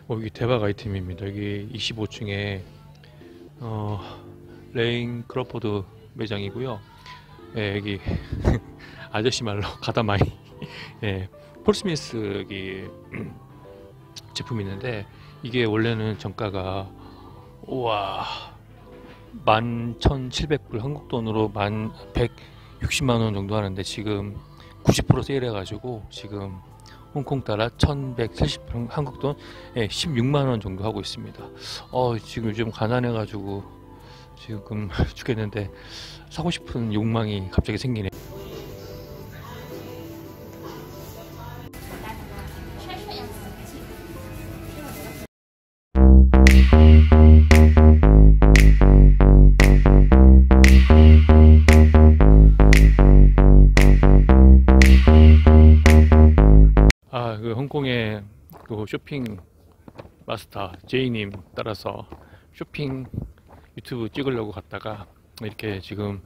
여기 대박 아이템입니다. 여기 25층에 레인 크로포드 매장이고요. 예, 여기 아저씨 말로 가다마이 예, 폴 스미스 여기 제품이 있는데 이게 원래는 정가가 우와 11,700불 한국 돈으로 1,160만원 정도 하는데 지금 90% 세일해 가지고 지금 홍콩 달러 1,170 한국 돈 16만원 정도 하고 있습니다. 지금 요즘 가난해 가지고 지금 죽겠는데 사고 싶은 욕망이 갑자기 생기네. 그 홍콩의 그 쇼핑 마스터 제이님 따라서 쇼핑 유튜브 찍으려고 갔다가 이렇게 지금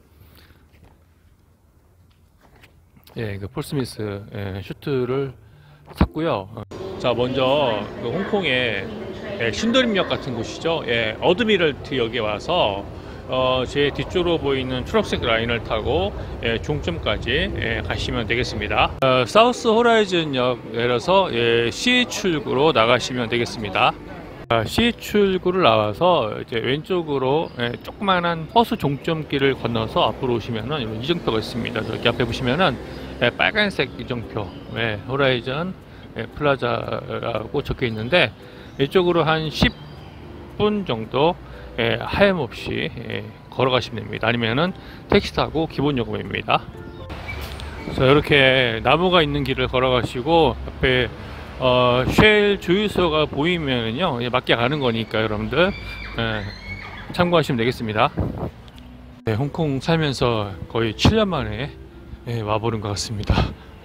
그 폴스미스 슈트를 샀고요. 자, 먼저 그 홍콩의 신도림역 같은 곳이죠. 어드미럴티역에 와서 제 뒤쪽으로 보이는 초록색 라인을 타고 종점까지 가시면 되겠습니다. 사우스 호라이즌역 내려서 C 출구로 나가시면 되겠습니다. C 출구를 나와서 이제 왼쪽으로 조그만한 버스 종점길을 건너서 앞으로 오시면은 이런 이정표가 있습니다. 여기 앞에 보시면은 빨간색 이정표 호라이즌 플라자라고 적혀 있는데 이쪽으로 한 10분 정도 하염없이 걸어가시면 됩니다. 아니면은 택시 타고 기본 요금입니다. 그래서 이렇게 나무가 있는 길을 걸어가시고 앞에 쉘 주유소가 보이면은요 맞게 가는 거니까 여러분들 참고하시면 되겠습니다. 홍콩 살면서 거의 7년 만에 와보는 것 같습니다.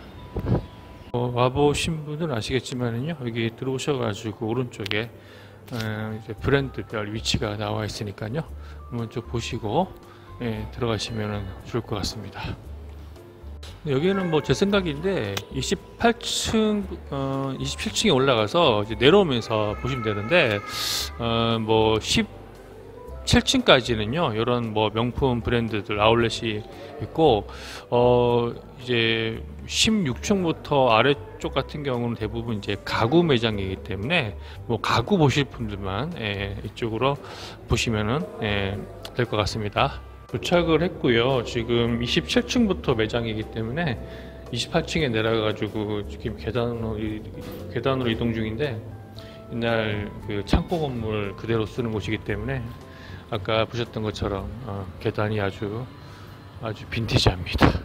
와보신 분들은 아시겠지만은요 여기 들어오셔가지고 오른쪽에 이제 브랜드별 위치가 나와 있으니까요 한번 좀 보시고 들어가시면 좋을 것 같습니다. 여기는 뭐 제 생각인데 27층에 올라가서 이제 내려오면서 보시면 되는데 뭐 17층까지는요 이런 뭐 명품 브랜드들 아울렛이 있고 이제 16층부터 아래쪽 같은 경우는 대부분 이제 가구 매장이기 때문에 뭐 가구 보실 분들만 이쪽으로 보시면은 될 것 같습니다. 도착을 했고요. 지금 27층부터 매장이기 때문에 28층에 내려가지고 지금 계단으로 이동 중인데 옛날 그 창고 건물 그대로 쓰는 곳이기 때문에 아까 보셨던 것처럼 계단이 아주 빈티지합니다.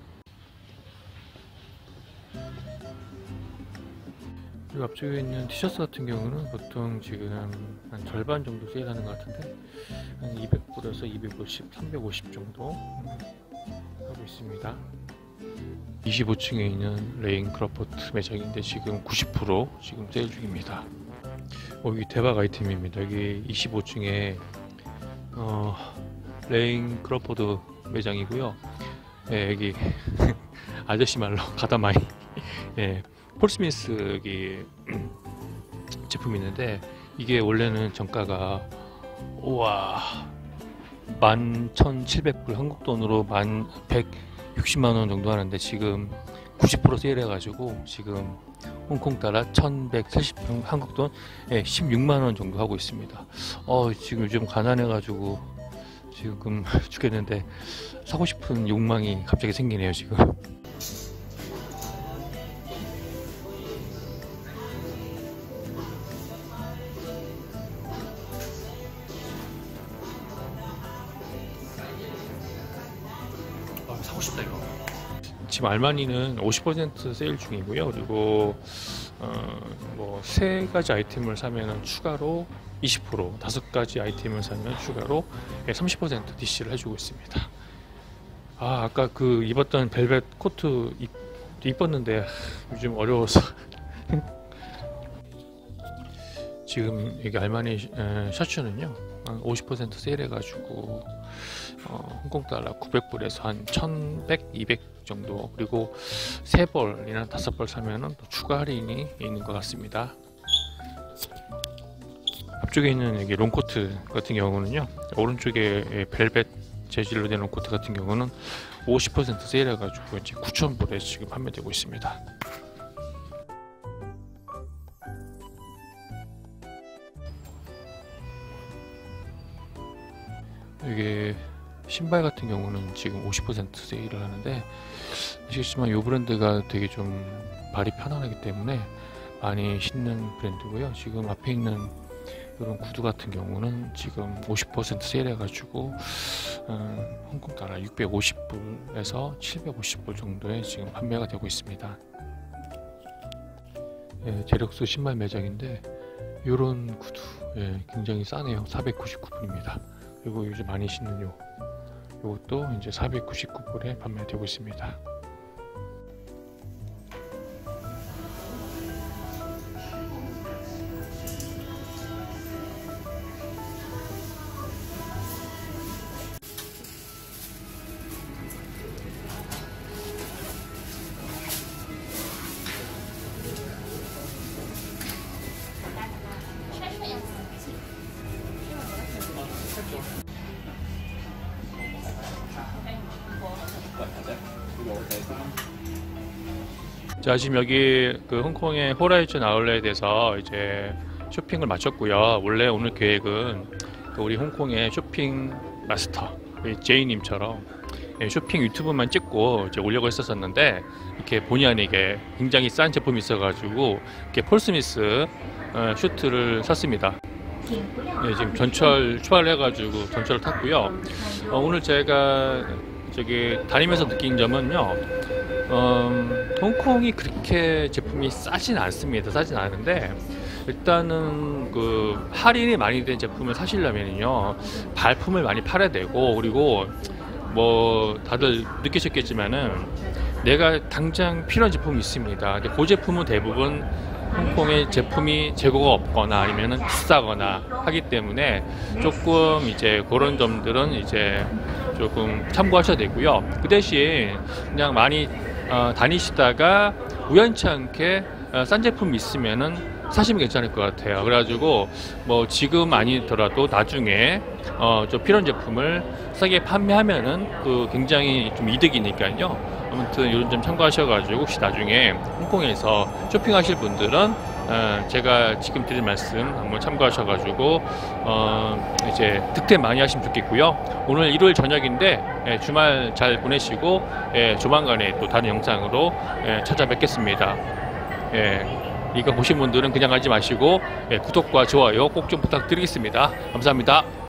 그리고 앞쪽에 있는 티셔츠 같은 경우는 보통 지금 한 절반 정도 세일하는 것 같은데 한 200불에서 250, 350 정도 하고 있습니다. 25층에 있는 레인 크로포트 매장인데 지금 90% 지금 세일 중입니다. 여기 대박 아이템입니다. 여기 25층에 레인 크로포드 매장이고요. 여기 아저씨 말로 가다마이 폴 스미스 여기 제품이 있는데 이게 원래는 정가가 우와 11,700불 한국 돈으로 1,160만원 정도 하는데 지금 90% 세일해 가지고 지금 홍콩 달러 1,170 한국 돈 16만원 정도 하고 있습니다. 지금 요즘 가난해 가지고 지금 죽겠는데 사고 싶은 욕망이 갑자기 생기네요 지금. 사고 싶다 이거. 지금 알마니는 50% 세일 중이고요. 그리고 뭐 3가지 아이템을 사면은 추가로 20%, 5가지 아이템을 사면 추가로 30% DC를 해주고 있습니다. 아까 그 입었던 벨벳 코트 입었는데 요즘 어려워서 지금 여기 알마니 셔츠는요 50% 세일해가지고 홍콩 달러 900불에서 한 1100, 200 정도, 그리고 3벌이나 5벌 사면은 또 추가 할인이 있는 것 같습니다. 앞쪽에 있는 여기 롱코트 같은 경우는요, 오른쪽에 벨벳 재질로 된 롱코트 같은 경우는 50% 세일해가지고 이제 9,000불에 지금 판매되고 있습니다. 이게 신발 같은 경우는 지금 50% 세일을 하는데, 아시겠지만 이 브랜드가 되게 좀 발이 편안하기 때문에 많이 신는 브랜드고요. 지금 앞에 있는 이런 구두 같은 경우는 지금 50% 세일해가지고 홍콩 달러 650불에서 750불 정도에 지금 판매가 되고 있습니다. 제력스 신발 매장인데 이런 구두 굉장히 싸네요. 499불입니다. 그리고 요즘 많이 신는 요것도 이제 499불에 판매되고 있습니다. 자, 지금 여기 그 홍콩의 호라이즌 아울렛에서 이제 쇼핑을 마쳤고요. 원래 오늘 계획은 그 우리 홍콩의 쇼핑 마스터 제이님처럼 쇼핑 유튜브만 찍고 이제 오려고 했었는데, 이렇게 본의 아니게 굉장히 싼 제품이 있어가지고 이렇게 폴 스미스 슈트를 샀습니다. 지금 전철 추가를 해가지고 전철을 탔고요. 오늘 제가 저기 다니면서 느낀 점은요, 홍콩이 그렇게 제품이 싸진 않습니다. 싸진 않은데, 일단은 그 할인이 많이 된 제품을 사시려면요, 발품을 많이 팔아야 되고, 그리고 뭐 다들 느끼셨겠지만은 내가 당장 필요한 제품이 있습니다. 그 제품은 대부분 홍콩의 제품이 재고가 없거나 아니면은 비싸거나 하기 때문에 조금 이제 그런 점들은 이제 조금 참고하셔야 되고요. 그 대신 그냥 많이 다니시다가 우연치 않게 싼 제품이 있으면은 사시면 괜찮을 것 같아요. 그래가지고 뭐 지금 아니더라도 나중에 좀 필요한 제품을 싸게 판매하면은 그 굉장히 좀 이득이니까요. 아무튼 이런 점 참고하셔가지고 혹시 나중에 홍콩에서 쇼핑하실 분들은 제가 지금 드린 말씀 한번 참고하셔가지고 이제 득템 많이 하시면 좋겠고요. 오늘 일요일 저녁인데 주말 잘 보내시고 조만간에 또 다른 영상으로 찾아뵙겠습니다. 이거 보신 분들은 그냥 가지 마시고 구독과 좋아요 꼭 좀 부탁드리겠습니다. 감사합니다.